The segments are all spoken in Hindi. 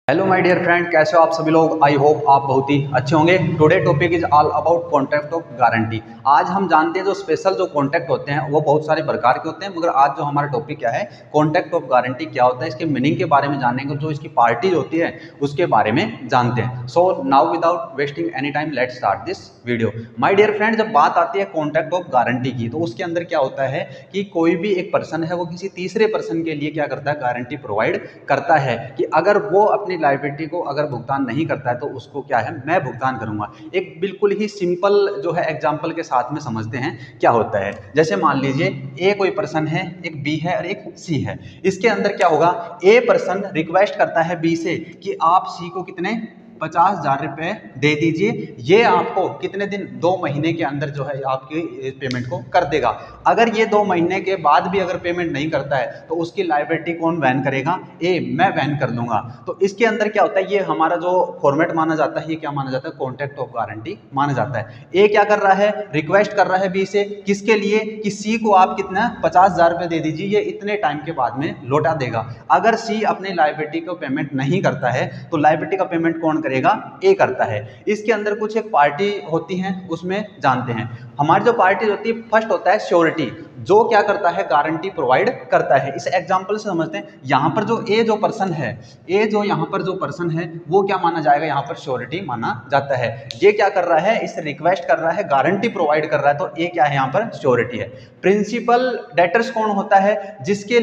हेलो माय डियर फ्रेंड, कैसे हो आप सभी लोग। आई होप आप बहुत ही अच्छे होंगे। Today topic is all about contract of guarantee. आज हम जानते हैं जो स्पेशल जो कॉन्ट्रैक्ट होते हैं वो बहुत सारे प्रकार के होते हैं, मगर आज जो हमारा टॉपिक क्या है, कॉन्ट्रैक्ट ऑफ गारंटी क्या होता है, इसके मीनिंग के बारे में जानेंगे, जो इसकी पार्टी होती है उसके बारे में जानते हैं। So now without wasting any time let's start this video. My dear friend, जब बात आती है कॉन्ट्रैक्ट ऑफ गारंटी की, तो उसके अंदर क्या होता है कि कोई भी एक पर्सन है वो किसी तीसरे पर्सन के लिए क्या करता है, गारंटी प्रोवाइड करता है कि अगर वो अपनी लायबिलिटी को अगर भुगतान नहीं करता है तो उसको क्या है, मैं भुगतान करूंगा। एक बिल्कुल ही सिंपल जो है एग्जांपल के साथ में समझते हैं क्या होता है। जैसे मान लीजिए ए कोई पर्सन है, एक बी है और एक सी है। इसके अंदर क्या होगा, ए पर्सन रिक्वेस्ट करता है बी से कि आप सी को कितने 50,000 रुपये दे दीजिए, ये आपको कितने दिन, 2 महीने के अंदर जो है आपकी पेमेंट को कर देगा। अगर ये 2 महीने के बाद भी अगर पेमेंट नहीं करता है तो उसकी लायबिलिटी कौन वहन करेगा, ए, मैं वहन कर लूंगा। तो इसके अंदर क्या होता है, ये हमारा जो फॉर्मेट माना जाता है, ये क्या माना जाता है, कॉन्ट्रैक्ट ऑफ गारंटी माना जाता है। ए क्या कर रहा है, रिक्वेस्ट कर रहा है बी से, किसके लिए, कि सी को आप कितना 50,000 रुपये दे दीजिए, ये इतने टाइम के बाद में लौटा देगा। अगर सी अपनी लायबिलिटी को पेमेंट नहीं करता है तो लायबिलिटी का पेमेंट कौन करेगा, ए करता है। इसके अंदर कुछ एक पार्टी होती हैं, उसमें जानते हैं। हमारी जो पार्टी होती है, फर्स्ट होता है श्योरिटी, जो क्या करता है, गारंटी प्रोवाइड करता है। इस एग्जांपल से समझते हैं। यहां पर जो ए जो पर्सन है, ए जो यहां पर जो पर्सन है वो क्या माना जाएगा, यहां पर श्योरिटी माना जाता है। ये क्या कर रहा है, इस रिक्वेस्ट कर रहा है, गारंटी प्रोवाइड कर रहा है, तो ए क्या है, यहां पर श्योरिटी है। प्रिंसिपल डेटर्स कौन होता है, जिसके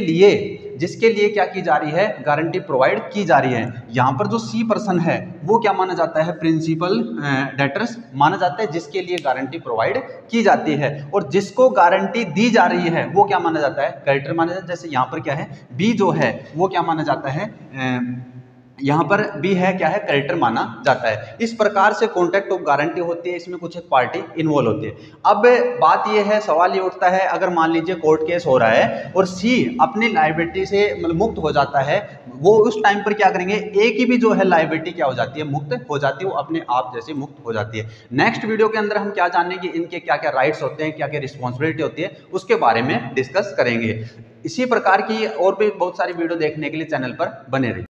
लिए क्या की जा रही है, गारंटी प्रोवाइड की जा रही है। यहां पर जो सी पर्सन है वो क्या माना जाता है, प्रिंसिपल डेटर्स माना जाता है, जिसके लिए गारंटी प्रोवाइड की जाती है। और जिसको गारंटी दी जा रही है वो क्या माना जाता है, क्रेडिटर माना जाता है। जैसे यहाँ पर क्या है, बी जो है वो क्या माना जाता है, यहाँ पर बी है क्या है, क्रेडिटर माना जाता है। इस प्रकार से कॉन्ट्रैक्ट ऑफ गारंटी होती है, इसमें कुछ एक पार्टी इन्वॉल्व होती है। अब बात ये है, सवाल ये उठता है, अगर मान लीजिए कोर्ट केस हो रहा है और सी अपनी लायबिलिटी से मतलब मुक्त हो जाता है, वो उस टाइम पर क्या करेंगे, ए की भी जो है लायबिलिटी क्या हो जाती है, मुक्त हो जाती है, वो अपने आप जैसे मुक्त हो जाती है। नेक्स्ट वीडियो के अंदर हम क्या जानेंगे कि इनके क्या क्या राइट्स होते हैं, क्या क्या रिस्पॉन्सिबिलिटी होती है, उसके बारे में डिस्कस करेंगे। इसी प्रकार की और भी बहुत सारी वीडियो देखने के लिए चैनल पर बने रहिए।